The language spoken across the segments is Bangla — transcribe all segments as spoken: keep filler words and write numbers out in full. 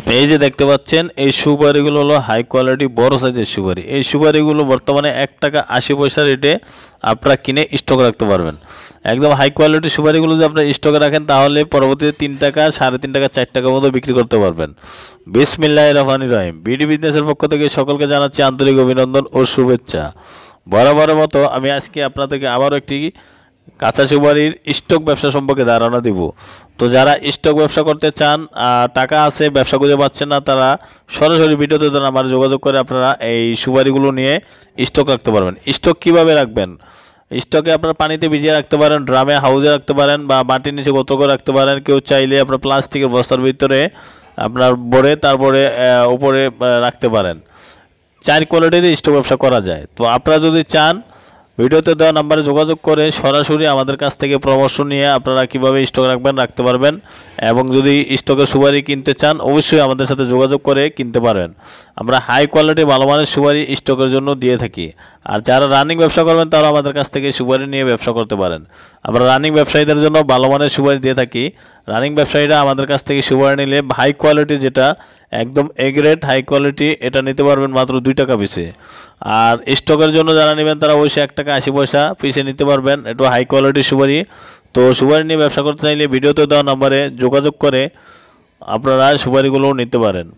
এই যে দেখতে পাচ্ছেন এই সুপারিগুলো হলো হাই কোয়ালিটি বড় সাইজের সুপারি। এই সুপারিগুলো বর্তমানে এক টাকা আশি পয়সা রেটে আপনারা কিনে স্টক রাখতে পারবেন। একদম হাই কোয়ালিটি সুপারিগুলো যদি আপনারা স্টকে রাখেন তাহলে পরবর্তীতে তিন টাকা সাড়ে তিন টাকা চার টাকা মতো বিক্রি করতে পারবেন। বিসমিল্লাহির রহমানির রহিম। বিডি বিজনেসের পক্ষ থেকে সকলকে জানাচ্ছি আন্তরিক অভিনন্দন ও শুভেচ্ছা। বরাবরের মতো আমি আজকে আপনাদেরকে আবারও একটি কাঁচা সুপারির স্টক ব্যবসা সম্পর্কে ধারণা দিব। তো যারা স্টক ব্যবসা করতে চান, টাকা আছে ব্যবসা খুঁজে পাচ্ছেন না, তারা সরাসরি ভিডিওতে আমার যোগাযোগ করে আপনারা এই সুপারিগুলো নিয়ে স্টক রাখতে পারবেন। স্টক কিভাবে রাখবেন? স্টকে আপনারা পানিতে ভিজিয়ে রাখতে পারেন, ড্রামে হাউজে রাখতে পারেন, বা মাটির নিচে গত করে রাখতে পারেন। কেউ চাইলে আপনার প্লাস্টিকের বস্তার ভিতরে আপনার ভরে তারপরে উপরে রাখতে পারেন। চার কোয়ালিটির স্টক ব্যবসা করা যায়। তো আপনারা যদি চান ভিডিওতে দেওয়া নাম্বারে যোগাযোগ করে সরাসরি আমাদের কাছ থেকে পরামর্শ নিয়ে আপনারা কীভাবে স্টক রাখবেন রাখতে পারবেন। এবং যদি স্টকের সুপারি কিনতে চান অবশ্যই আমাদের সাথে যোগাযোগ করে কিনতে পারবেন। আমরা হাই কোয়ালিটি ভালো মানের সুপারি স্টকের জন্য দিয়ে থাকি। আর যারা রানিং ব্যবসা করবেন তারা আমাদের কাছ থেকে সুপারি নিয়ে ব্যবসা করতে পারেন। আমরা রানিং ব্যবসায়ীদের জন্য ভালো মানের সুপারি দিয়ে থাকি। রানিং ব্যবসায়ীরা আমাদের কাছ থেকে সুপারি নিলে হাই কোয়ালিটি, যেটা একদম এ গ্রেড হাই কোয়ালিটি, এটা নিতে পারবেন মাত্র দুই টাকা পিসে। আর স্টকের জন্য যারা নেবেন তারা অবশ্যই এক টাকা আশি পয়সা পিসে নিতে পারবেন। একটু হাই কোয়ালিটির সুপারি। তো সুপারি নিয়ে ব্যবসা করতে চাইলে ভিডিওতে দেওয়া নাম্বারে যোগাযোগ করে আপনারা সুপারিগুলোও নিতে পারেন।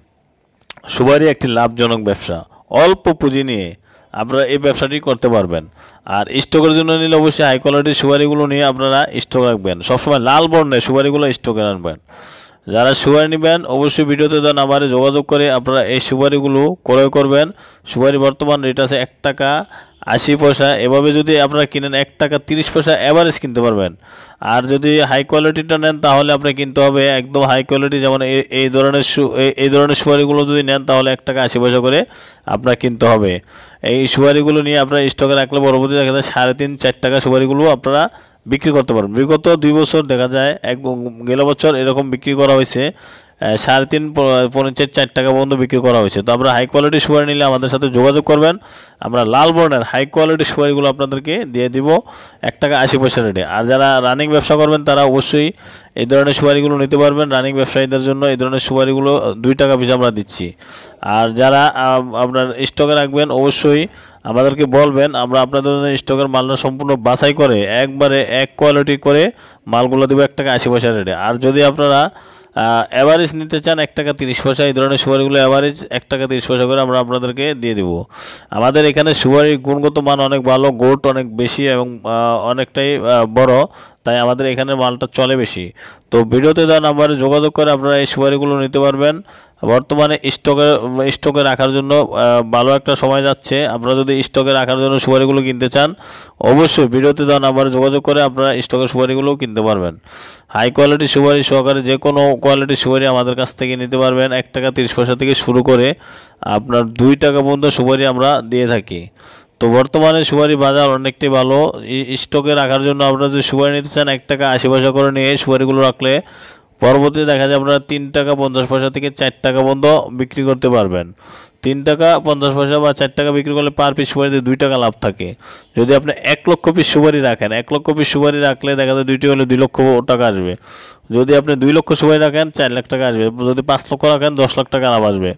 সুপারি একটি লাভজনক ব্যবসা। অল্প পুঁজি নিয়ে আপনারা এই ব্যবসাটি করতে পারবেন। আর স্টকের জন্য নিলে অবশ্যই হাই কোয়ালিটির সুপারিগুলো নিয়ে আপনারা স্টক রাখবেন। সবসময় লাল বর্ণের সুপারিগুলো স্টকে রাখবেন। যারা সুপারি নেবেন অবশ্যই ভিডিওতে দেওয়া নাম্বারে যোগাযোগ করে আপনারা এই সুপারিগুলো ক্রয় করবেন। সুপারি বর্তমান রেট আছে এক টাকা আশি পয়সা। এভাবে যদি আপনারা কিনেন এক টাকা তিরিশ পয়সা অ্যাভারেজ কিনতে পারবেন। আর যদি হাই কোয়ালিটিটা নেন তাহলে আপনার কিনতে হবে একদম হাই কোয়ালিটি, যেমন এই ধরনের এই ধরনের সুপারিগুলো যদি নেন তাহলে এক টাকা আশি পয়সা করে আপনার কিনতে হবে। এই সুপারিগুলো নিয়ে আপনারা স্টকে রাখলে পরবর্তী দেখা যায় সাড়ে তিন চার টাকা সুপারিগুলো আপনারা বিক্রি করতে পারবেন। বিগত দুই বছর দেখা যায়, এক গেল বছর এরকম বিক্রি করা হয়েছে সাড়ে তিন পঞ্চাশ চার টাকা পর্যন্ত বিক্রি করা হয়েছে। তো আমরা হাই কোয়ালিটি সুপারি নিলে আমাদের সাথে যোগাযোগ করবেন। আমরা লাল বর্ণের হাই কোয়ালিটি সুপারিগুলো আপনাদেরকে দিয়ে দিব এক টাকা আশি পয়সা রেটে। আর যারা রানিং ব্যবসা করবেন তারা অবশ্যই এই ধরনের সুপারিগুলো নিতে পারবেন। রানিং ব্যবসায়ীদের জন্য এই ধরনের সুপারিগুলো দুই টাকা পিস আমরা দিচ্ছি। আর যারা আপনার স্টকে রাখবেন অবশ্যই আমাদেরকে বলবেন, আমরা আপনাদের স্টকের মালটা সম্পূর্ণ বাছাই করে একবারে এক কোয়ালিটি করে মালগুলো দেবো এক টাকা আশি পয়সা রেটে। আর যদি আপনারা অ্যাভারেজ নিতে চান এক টাকা তিরিশ পয়সা, এই ধরনের সুপারিগুলো অ্যাভারেজ এক টাকা তিরিশ পয়সা করে আমরা আপনাদেরকে দিয়ে দেব। আমাদের এখানে সুপারির গুণগত মান অনেক ভালো, গোট অনেক বেশি এবং অনেকটাই বড়, তাই আমাদের এখানে মালটা চলে বেশি। তো ভিডিওতে দেওয়া নাম্বারে যোগাযোগ করে আপনারা এই সুপারিগুলো নিতে পারবেন। বর্তমানে স্টকে স্টকে রাখার জন্য ভালো একটা সময় যাচ্ছে। আপনারা যদি স্টকে রাখার জন্য সুপারিগুলো কিনতে চান অবশ্যই ভিডিওতে দেওয়া নাম্বারে যোগাযোগ করে আপনারা স্টকের সুপারিগুলোও কিনতে পারবেন। হাই কোয়ালিটি সুপারি সহকারে যে কোনো কোয়ালিটির সুপারি আমাদের কাছ থেকে নিতে পারবেন। এক টাকা তিরিশ পয়সা থেকে শুরু করে আপনার দুই টাকা পর্যন্ত সুপারি আমরা দিয়ে থাকি। তো বর্তমানে সুপারি বাজার অনেকটাই ভালো। স্টকে রাখার জন্য আপনারা যদি সুপারি নিতে চান এক টাকা আশি পয়সা করে নিয়ে সুপারিগুলো রাখলে পরবর্তীতে দেখা যায় আপনারা তিন টাকা পঞ্চাশ পয়সা থেকে চার টাকা পর্যন্ত বিক্রি করতে পারবেন। তিন টাকা পঞ্চাশ পয়সা বা চার টাকা বিক্রি করলে পার পিস সুপারিতে দুই টাকা লাভ থাকে। যদি আপনি এক লক্ষ পিস সুপারি রাখেন, এক লক্ষ পিস সুপারি রাখলে দেখা যায় দুইটি হলে দুই লক্ষ টাকা আসবে। যদি আপনি দুই লক্ষ সুপারি রাখেন চার লাখ টাকা আসবে। যদি পাঁচ লক্ষ রাখেন দশ লাখ টাকা লাভ আসবে।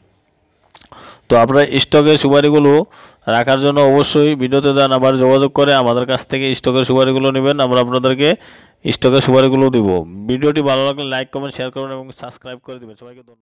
তো আপনারা স্টকের সুপারিগুলো রাখার জন্য অবশ্যই ভিডিওতে দেওয়া নাম্বারে যোগাযোগ করে আমাদের কাছ থেকে স্টকের সুপারিগুলো নেবেন। আমরা আপনাদেরকে স্টকের সুপারিগুলো দিব। ভিডিওটি ভালো লাগলে লাইক কমেন্ট শেয়ার করুন এবং সাবস্ক্রাইব করে দেবেন। সবাইকে ধন্যবাদ।